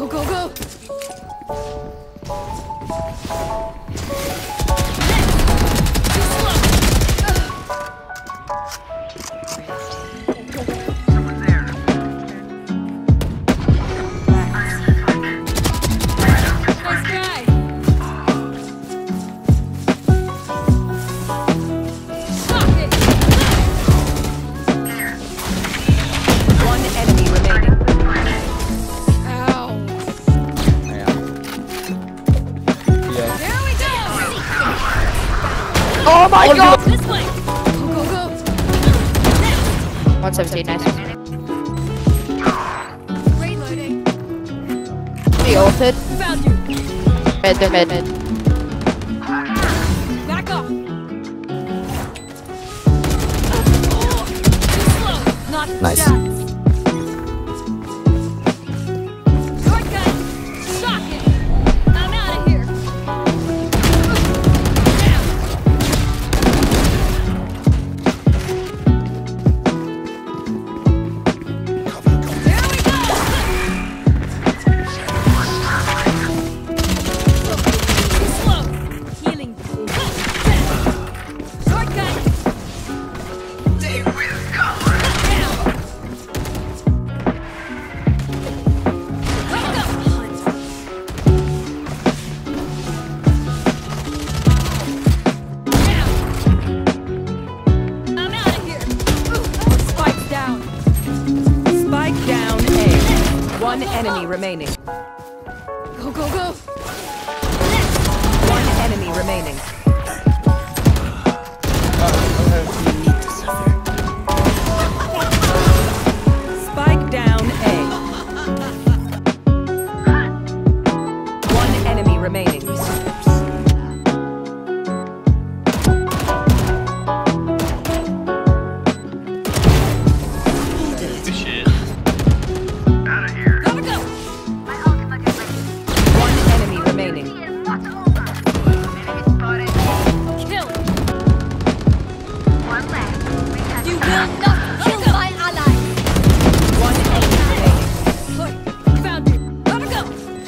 Go, go, go! Oh my god! This way! Go, go, go! 117, nice. Reloading. He ulted. Found you! Mid. Back off! Too slow! Not Nice. shots. Shortcut! Shock it! I'm out of here! There we go! Too slow! Healing. Shortcut! They will come! Down! Go, go! Down! I'm out of here! Spike down! Spike down A. One enemy remaining. Go, go, go! One enemy remaining. Spike down A. One enemy remaining. Gotta go! One enemy remaining. Kill! You will not kill my ally! One enemy remaining. Look, found you! Gotta go!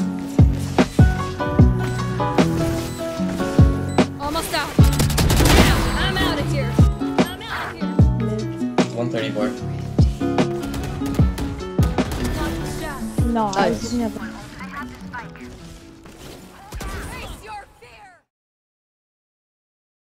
Almost out. Now, I'm out of here. I'm out of here. 134. Not the shot. No, I Nice. didn't have